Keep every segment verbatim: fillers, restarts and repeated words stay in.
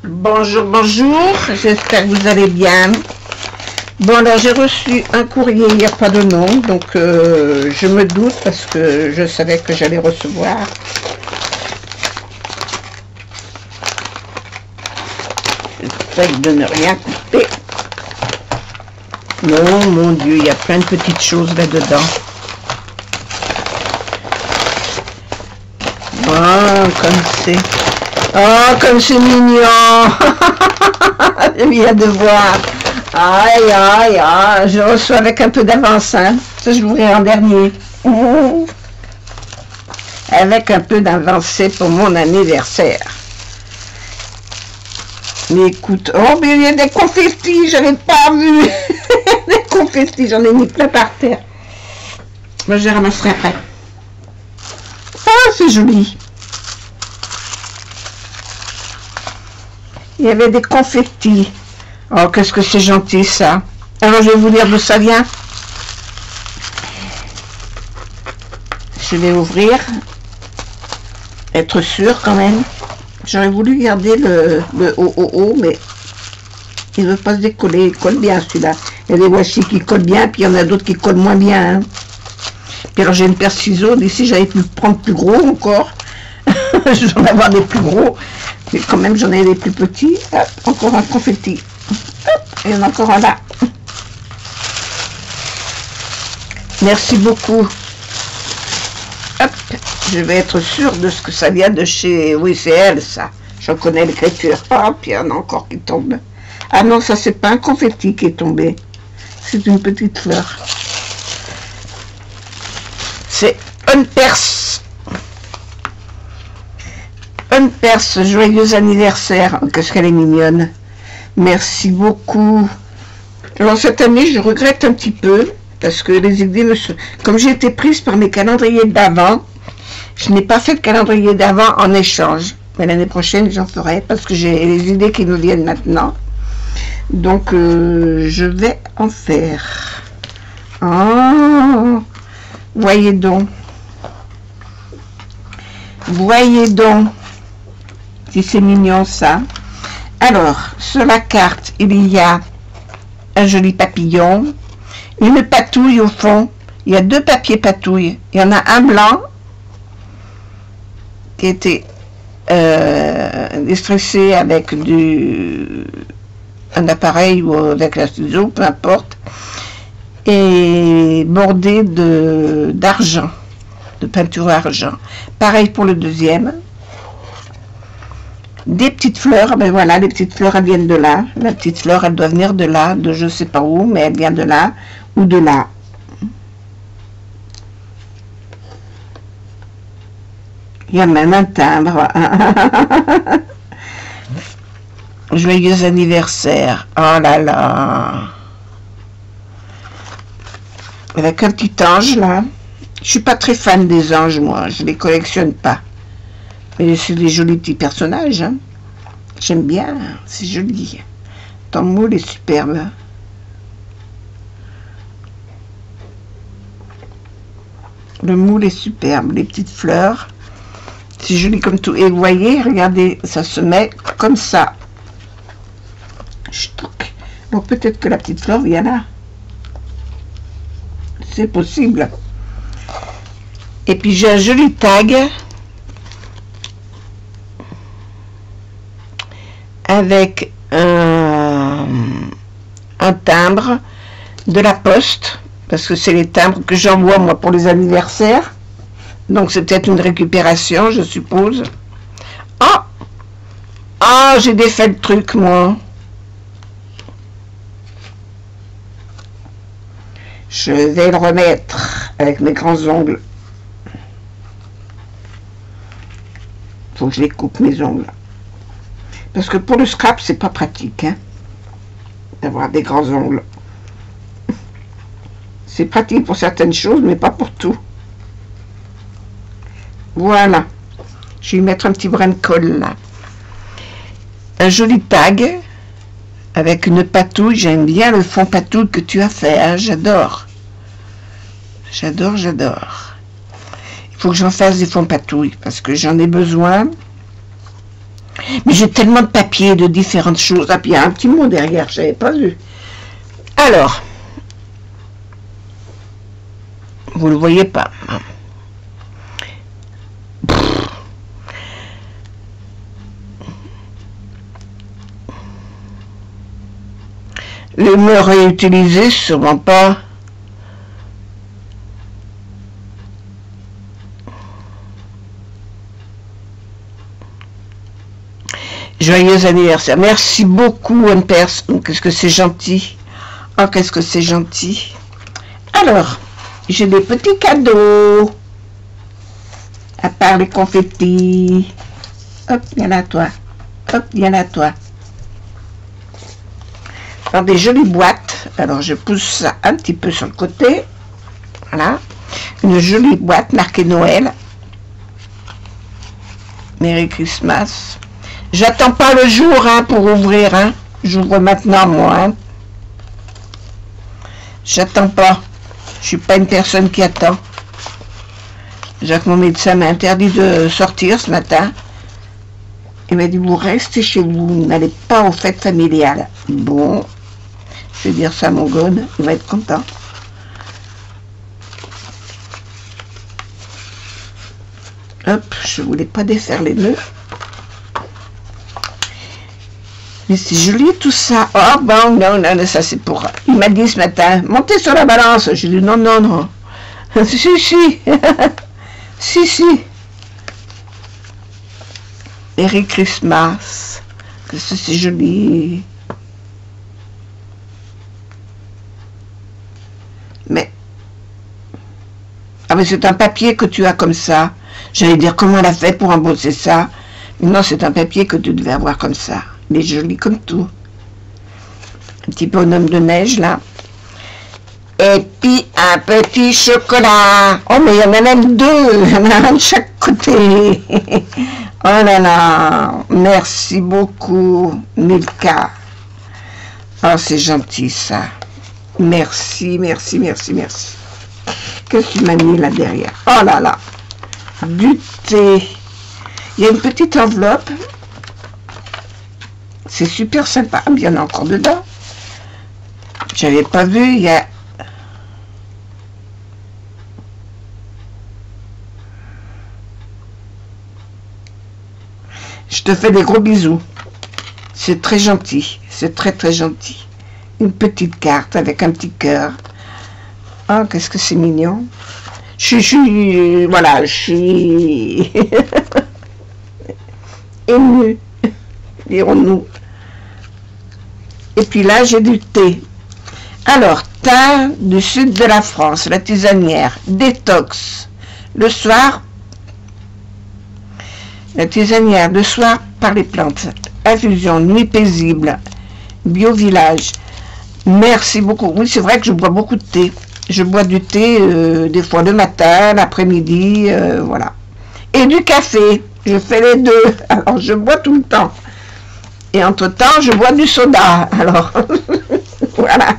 Bonjour, bonjour, j'espère que vous allez bien. Bon, alors j'ai reçu un courrier, il n'y a pas de nom, donc euh, je me doute parce que je savais que j'allais recevoir. J'essaie de ne rien couper. Non, mon Dieu, il y a plein de petites choses là-dedans. Oh, comme c'est... Oh, comme c'est mignon. Je viens de voir. Aïe, aïe, aïe. Je reçois avec un peu d'avance. Hein. Ça, je l'ouvrirai en dernier. Mmh. Avec un peu d'avancée pour mon anniversaire. Mais écoute, oh, mais il y a des confettis, je n'avais pas vu. Des confettis, j'en ai mis plein par terre. Moi, je les ramasserai après. Ah, c'est joli. Il y avait des confettis. Oh, qu'est-ce que c'est gentil, ça. Alors, je vais vous dire d'où ça vient. Je vais ouvrir. Être sûr, quand même. J'aurais voulu garder le, le haut, haut, haut, mais il ne veut pas se décoller. Il colle bien, celui-là. Il y a des washi qui collent bien, puis il y en a d'autres qui collent moins bien. Hein. Puis alors, j'ai une paire de ciseaux. D'ici, j'avais pu prendre plus gros encore. J'en ai avoir des plus gros. Mais quand même, j'en ai des plus petits. Hop, encore un confetti. Hop, il y en a encore un là. Merci beaucoup. Hop, je vais être sûre de ce que ça vient de chez... Oui, c'est elle, ça. Je connais l'écriture. Hop, il y en a encore qui tombent. Ah non, ça, c'est pas un confetti qui est tombé. C'est une petite fleur. C'est une perse. Une perse, joyeux anniversaire. Oh, qu'est-ce qu'elle est mignonne. Merci beaucoup. Alors cette année, je regrette un petit peu, parce que les idées me sont... Comme j'ai été prise par mes calendriers d'avant, je n'ai pas fait de calendrier d'avant en échange. Mais l'année prochaine, j'en ferai, parce que j'ai les idées qui nous viennent maintenant. Donc, euh, je vais en faire. Oh, voyez donc. Voyez donc. Si c'est mignon, ça. Alors, sur la carte, il y a un joli papillon, une patouille au fond. Il y a deux papiers patouilles. Il y en a un blanc qui était euh, distressé avec du, un appareil ou avec la ciseau, peu importe, et bordé de d'argent, de peinture argent. Pareil pour le deuxième. Des petites fleurs, ben voilà, les petites fleurs, elles viennent de là. La petite fleur, elle doit venir de là, de je sais pas où, mais elle vient de là ou de là. Il y a même un timbre. Joyeux anniversaire. Oh là là. Avec un petit ange, là. Je suis pas très fan des anges, moi. Je les collectionne pas. Mais c'est des jolis petits personnages. Hein. J'aime bien. C'est joli. Ton moule est superbe. Le moule est superbe. Les petites fleurs. C'est joli comme tout. Et vous voyez, regardez, ça se met comme ça. Donc peut-être que la petite fleur vient là. C'est possible. Et puis j'ai un joli tag. Avec un, un timbre de la poste, parce que c'est les timbres que j'envoie moi pour les anniversaires, donc c'est peut-être une récupération, je suppose. Oh, oh, j'ai défait le truc, moi. Je vais le remettre avec mes grands ongles. Faut que je les coupe, mes ongles. Parce que pour le scrap, c'est pas pratique, hein, d'avoir des grands ongles. C'est pratique pour certaines choses, mais pas pour tout. Voilà. Je vais y mettre un petit brin de colle, là. Un joli tag, avec une patouille. J'aime bien le fond patouille que tu as fait, hein, j'adore. J'adore, j'adore. Il faut que j'en fasse des fonds patouilles, parce que j'en ai besoin. Mais j'ai tellement de papiers, de différentes choses. Ah, puis il y a un petit mot derrière, je n'avais pas vu. Alors, vous ne le voyez pas. Le me réutiliser, sûrement pas. Joyeux anniversaire. Merci beaucoup, One Person. Qu'est-ce que c'est gentil. Oh, qu'est-ce que c'est gentil. Alors, j'ai des petits cadeaux. À part les confettis. Hop, viens là, toi. Hop, viens là, toi. Dans des jolies boîtes. Alors, je pousse ça un petit peu sur le côté. Voilà. Une jolie boîte marquée Noël. Merry Christmas. J'attends pas le jour hein, pour ouvrir. Hein. J'ouvre maintenant, moi. Hein. J'attends pas. Je suis pas une personne qui attend. Jacques, mon médecin m'a interdit de sortir ce matin. Il m'a dit, vous restez chez vous, vous n'allez pas aux fêtes familiales. Bon, je vais dire ça à mon God, il va être content. Hop, je voulais pas défaire les nœuds. Mais c'est joli tout ça. Oh bon, non, non, ça c'est pour... Il m'a dit ce matin, montez sur la balance. J'ai dit non, non, non. Si, si. Si, si. Merry Christmas. Que c'est joli. Mais... Ah mais c'est un papier que tu as comme ça. J'allais dire comment elle a fait pour embosser ça. Mais non, c'est un papier que tu devais avoir comme ça. Il est joli comme tout. Un petit bonhomme de neige, là. Et puis, un petit chocolat. Oh, mais il y en a même deux. Il y en a un de chaque côté. Oh là là. Merci beaucoup, Milka. Oh, c'est gentil, ça. Merci, merci, merci, merci. Qu'est-ce que tu m'as mis là derrière? Oh là là. Du thé. Il y a une petite enveloppe. C'est super sympa. Il y en a encore dedans. J'avais pas vu. Il y a... Je te fais des gros bisous. C'est très gentil. C'est très très gentil. Une petite carte avec un petit cœur. Oh, qu'est-ce que c'est mignon. Je suis... Voilà, je suis... émue. Dirons-nous. Et puis là, j'ai du thé. Alors, thym du sud de la France, la tisanière, détox. Le soir, la tisanière, le soir, par les plantes. Infusion, nuit paisible, bio-village. Merci beaucoup. Oui, c'est vrai que je bois beaucoup de thé. Je bois du thé, euh, des fois le matin, l'après-midi, euh, voilà. Et du café. Je fais les deux. Alors, je bois tout le temps. Et entre-temps, je bois du soda. Alors, voilà.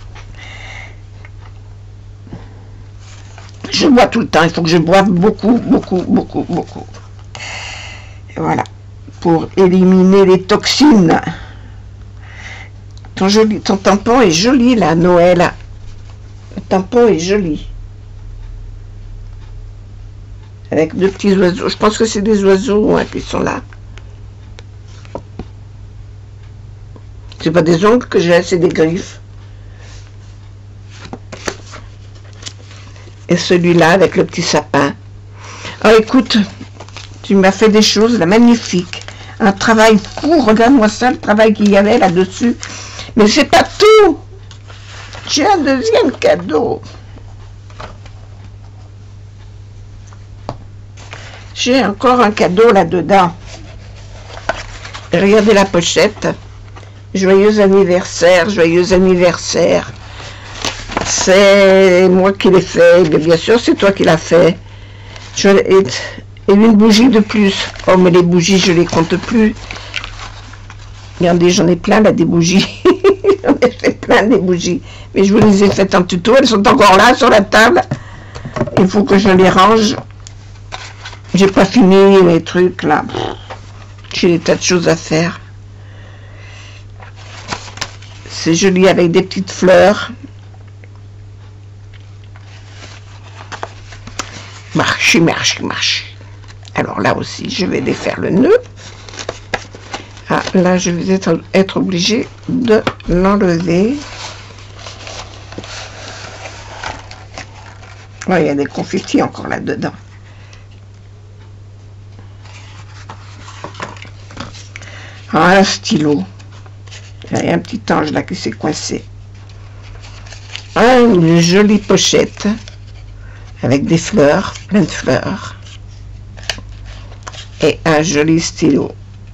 Je bois tout le temps. Il faut que je boive beaucoup, beaucoup, beaucoup, beaucoup. Et voilà. Pour éliminer les toxines. Ton, joli, ton tampon est joli, là, Noël. Le tampon est joli. Avec deux petits oiseaux. Je pense que c'est des oiseaux hein, qui sont là. C'est pas des ongles que j'ai, c'est des griffes. Et celui-là avec le petit sapin. Oh, écoute, tu m'as fait des choses là, magnifiques. Un travail fou, regarde-moi ça, le travail qu'il y avait là-dessus. Mais c'est pas tout. J'ai un deuxième cadeau. J'ai encore un cadeau là-dedans. Regardez la pochette. Joyeux anniversaire, joyeux anniversaire. C'est moi qui l'ai fait. Bien sûr, c'est toi qui l'as fait. Je, et, et une bougie de plus. Oh, mais les bougies, je les compte plus. Regardez, j'en ai plein là, des bougies. J'en ai fait plein des bougies. Mais je vous les ai faites en tuto. Elles sont encore là sur la table. Il faut que je les range. J'ai pas fini les trucs là. J'ai des tas de choses à faire. C'est joli avec des petites fleurs. Marche, marche, marche. Alors là aussi, je vais défaire le nœud. Ah, là, je vais être, être obligée de l'enlever. Oh, il y a des confettis encore là-dedans. Ah, un stylo. Il y a un petit ange là qui s'est coincé. Ah, une jolie pochette avec des fleurs, plein de fleurs. Et un joli stylo.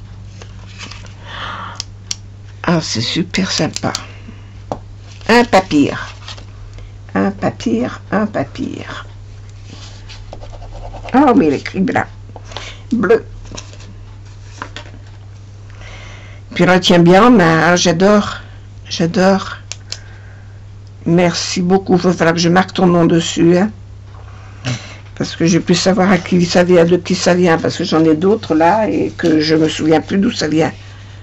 Ah, c'est super sympa. Un papier. Un papier, un papier. Oh, mais il est écrit blanc. Bleu. Puis on tient bien en main, j'adore. J'adore. Merci beaucoup. Il va falloir que je marque ton nom dessus. Hein, parce que je puisse savoir à qui ça vient, de qui ça vient. Parce que j'en ai d'autres là et que je me souviens plus d'où ça vient.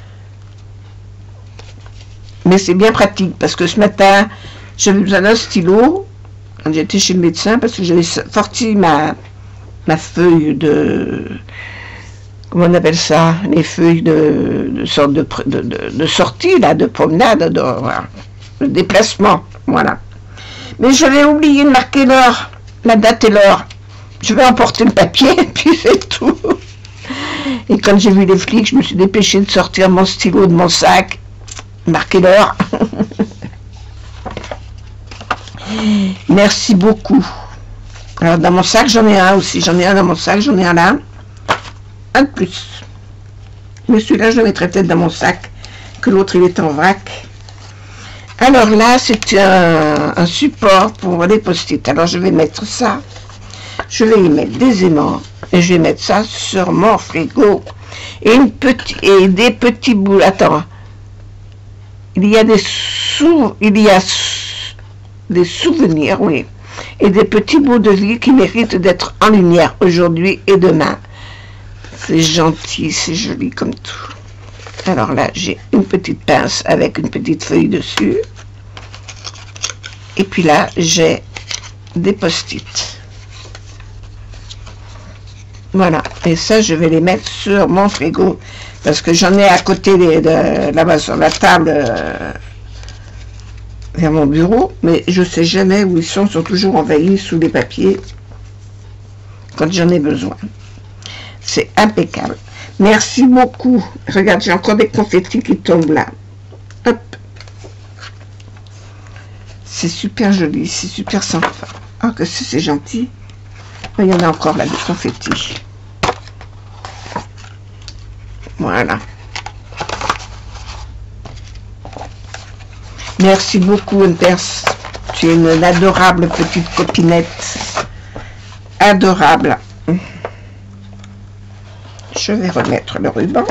Mais c'est bien pratique parce que ce matin, j'avais besoin d'un stylo quand j'étais chez le médecin parce que j'avais sorti ma, ma feuille de... Comment on appelle ça? Les feuilles de, de sorte de, de, de, de sortie, là, de promenade, de, voilà, de déplacement. Voilà. Mais j'avais oublié de marquer l'heure, la date et l'heure. Je vais emporter le papier et puis c'est tout. Et quand j'ai vu les flics, je me suis dépêchée de sortir mon stylo de mon sac. Marquer l'heure. Merci beaucoup. Alors dans mon sac, j'en ai un aussi. J'en ai un dans mon sac, j'en ai un là. Un de plus. Mais celui-là, je le mettrai peut-être dans mon sac. Que l'autre, il est en vrac. Alors là, c'est un, un support pour les post-it. Alors je vais mettre ça. Je vais y mettre des aimants. Et je vais mettre ça sur mon frigo. Et, une petite, et des petits bouts. Attends. Il y a des sous, il y a des souvenirs, oui, et des petits bouts de vie qui méritent d'être en lumière aujourd'hui et demain. C'est gentil, c'est joli comme tout. Alors là, j'ai une petite pince avec une petite feuille dessus. Et puis là, j'ai des post-it. Voilà, et ça, je vais les mettre sur mon frigo. Parce que j'en ai à côté de, de là-bas sur la table euh, vers mon bureau, mais je ne sais jamais où ils sont, ils sont toujours envahis sous les papiers quand j'en ai besoin. C'est impeccable. Merci beaucoup. Regarde, j'ai encore des confettis qui tombent là. Hop. C'est super joli, c'est super sympa. Ah, que c'est gentil. Il y en a encore là, des confettis. Voilà. Merci beaucoup, Unpers. Tu es une adorable petite copinette. Adorable. Je vais remettre le ruban.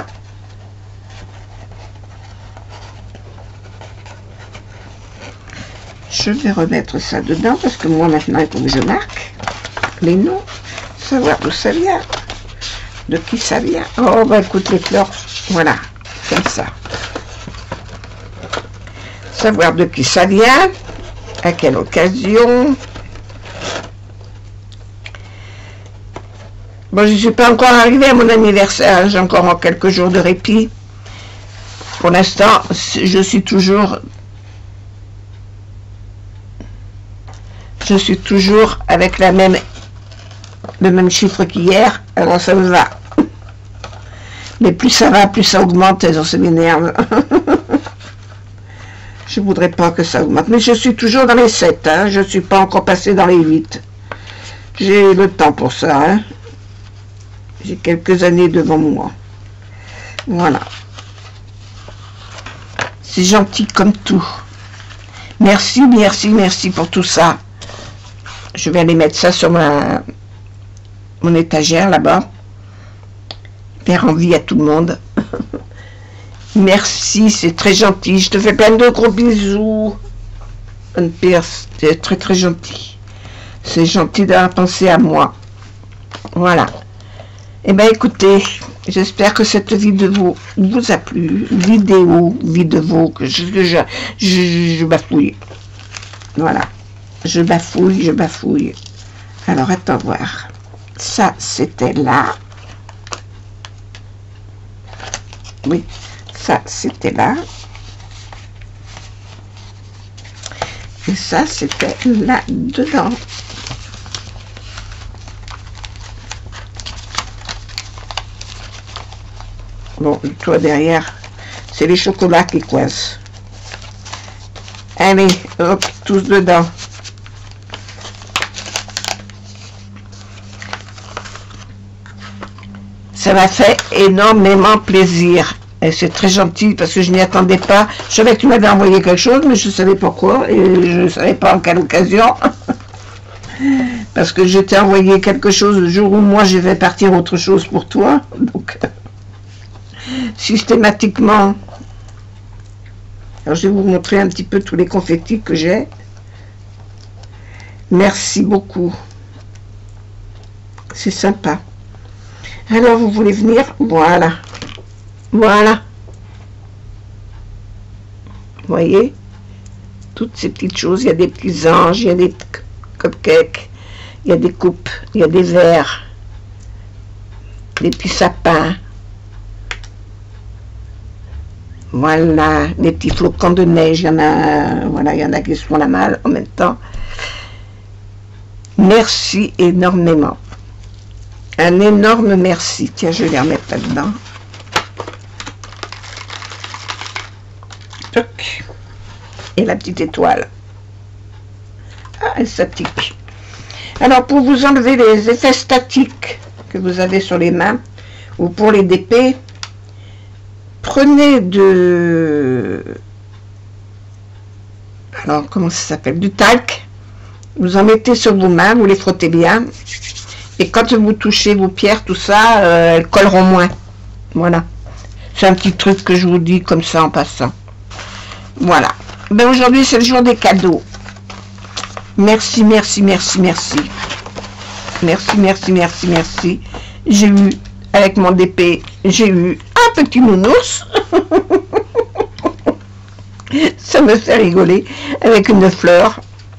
Je vais remettre ça dedans parce que moi maintenant il faut que je marque les noms, savoir d'où ça vient. De qui ça vient? Oh, bah écoute, les fleurs, voilà, comme ça. Savoir de qui ça vient, à quelle occasion. Bon, je ne suis pas encore arrivée à mon anniversaire, j'ai encore quelques jours de répit. Pour l'instant, je suis toujours... Je suis toujours avec la même, le même chiffre qu'hier, alors ça me va. Mais plus ça va, plus ça augmente, et ça m'énerve. Je voudrais pas que ça augmente. Mais je suis toujours dans les sept, hein. Je ne suis pas encore passé dans les huit. J'ai le temps pour ça, hein. J'ai quelques années devant moi. Voilà. C'est gentil comme tout. Merci, merci, merci pour tout ça. Je vais aller mettre ça sur ma, mon étagère là-bas. Faire envie à tout le monde. Merci, c'est très gentil. Je te fais plein de gros bisous. Unpers, c'est très très gentil. C'est gentil d'avoir pensé à moi. Voilà. Eh bien écoutez, J'espère que cette vidéo vous a plu. Vidéo, vidéo, que je, je, je, je bafouille. Voilà. Je bafouille, je bafouille. Alors, attends voir. Ça, c'était là. Oui, ça, c'était là. Et ça, c'était là-dedans. Bon, toi derrière, c'est les chocolats qui coincent. Allez, hop, tous dedans. Ça m'a fait énormément plaisir. Et c'est très gentil parce que je n'y attendais pas. Je savais que tu m'avais envoyé quelque chose, mais je ne savais pas quoi. Et je ne savais pas en quelle occasion. Parce que je t'ai envoyé quelque chose le jour où moi je vais partir autre chose pour toi. Donc, systématiquement. Alors, je vais vous montrer un petit peu tous les confettis que j'ai. Merci beaucoup. C'est sympa. Alors, vous voulez venir? Voilà. Voilà. Vous voyez? Toutes ces petites choses. Il y a des petits anges, il y a des cupcakes, il y a des coupes, il y a des verres, des petits sapins. Voilà, des petits flocons de neige, il y en a, voilà, il y en a qui se font la malle en même temps. Merci énormément. Un énorme merci. Tiens, je vais les remettre là-dedans. Et la petite étoile. Ah, elle s'applique. Alors, pour vous enlever les effets statiques que vous avez sur les mains, ou pour les D P, prenez de... Alors, comment ça s'appelle? Du talc. Vous en mettez sur vos mains, vous les frottez bien. Et quand vous touchez vos pierres, tout ça, euh, elles colleront moins. Voilà. C'est un petit truc que je vous dis comme ça en passant. Voilà. Ben aujourd'hui, c'est le jour des cadeaux. Merci, merci, merci, merci. Merci, merci, merci, merci. J'ai eu, avec mon D P, j'ai eu un petit nounours. Ça me fait rigoler. Avec une fleur.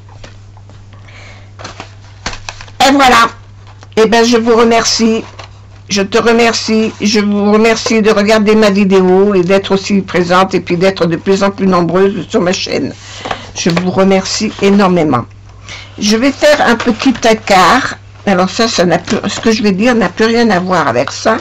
Et voilà. Eh bien, je vous remercie. Je te remercie. Je vous remercie de regarder ma vidéo et d'être aussi présente et puis d'être de plus en plus nombreuses sur ma chaîne. Je vous remercie énormément. Je vais faire un petit écart. Alors ça, ça n'a plus, ce que je vais dire n'a plus rien à voir avec ça.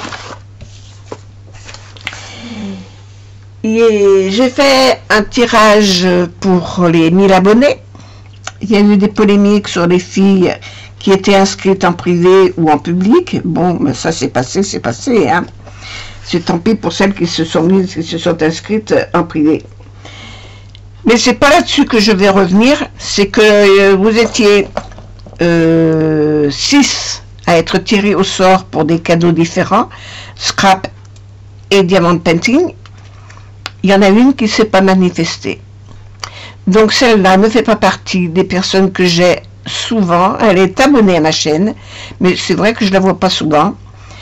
Et j'ai fait un tirage pour les mille abonnés. Il y a eu des polémiques sur les filles qui étaient inscrites en privé ou en public. Bon, mais ça c'est passé, c'est passé. Hein. C'est tant pis pour celles qui se sont mises, qui se sont inscrites en privé. Mais c'est pas là-dessus que je vais revenir. C'est que euh, vous étiez euh, six à être tirés au sort pour des cadeaux différents, scrap et diamond painting. Il y en a une qui ne s'est pas manifestée. Donc celle-là ne fait pas partie des personnes que j'ai souvent. Elle est abonnée à ma chaîne, mais c'est vrai que je ne la vois pas souvent.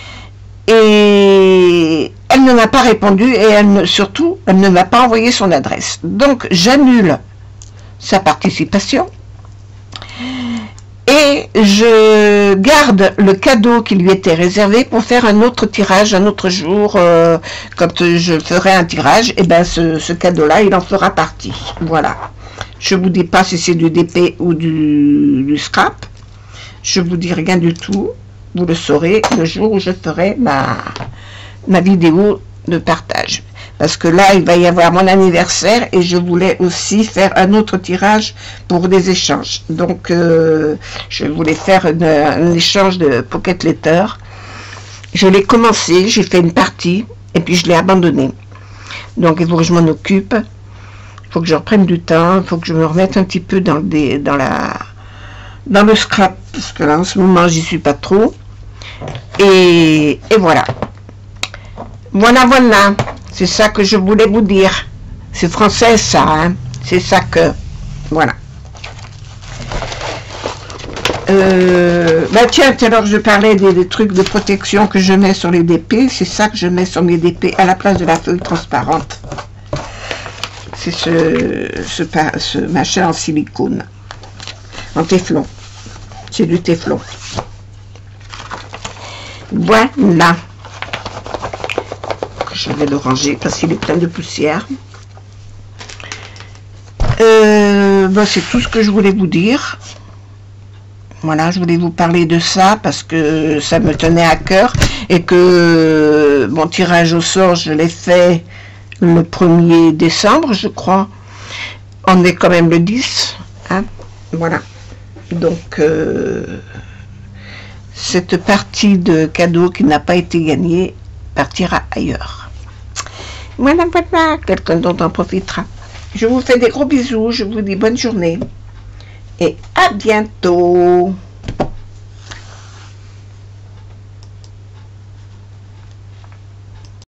Et elle ne m'a pas répondu et elle ne, surtout, elle ne m'a pas envoyé son adresse. Donc j'annule sa participation et je garde le cadeau qui lui était réservé pour faire un autre tirage un autre jour. Euh, quand je ferai un tirage, et ben ce, ce cadeau-là, il en fera partie. Voilà. Je vous dis pas si c'est du D P ou du, du scrap. Je vous dis rien du tout. Vous le saurez le jour où je ferai ma, ma vidéo de partage. Parce que là, il va y avoir mon anniversaire et je voulais aussi faire un autre tirage pour des échanges. Donc, euh, je voulais faire une, un échange de Pocket Letter. Je l'ai commencé, j'ai fait une partie et puis je l'ai abandonné. Donc, il faut que je m'en occupe. Il faut que je reprenne du temps. Il faut que je me remette un petit peu dans, des, dans, la, dans le scrap. Parce que là, en ce moment, j'y suis pas trop. Et, et voilà. Voilà, voilà. C'est ça que je voulais vous dire. C'est français, ça. Hein? C'est ça que... Voilà. Euh, Euh, bah tiens, tout à l'heure je parlais des, des trucs de protection que je mets sur les D P. C'est ça que je mets sur mes D P à la place de la feuille transparente. C'est ce, ce, ce machin en silicone, en téflon. C'est du téflon. Voilà. Je vais le ranger parce qu'il est plein de poussière. Euh, bah, c'est tout ce que je voulais vous dire. Voilà, je voulais vous parler de ça parce que ça me tenait à cœur et que mon tirage au sort, je l'ai fait le premier décembre, je crois. On est quand même le dix. Hein, voilà. Donc, euh, cette partie de cadeau qui n'a pas été gagnée partira ailleurs. Voilà, voilà, quelqu'un d'autre en profitera. Je vous fais des gros bisous, je vous dis bonne journée et à bientôt.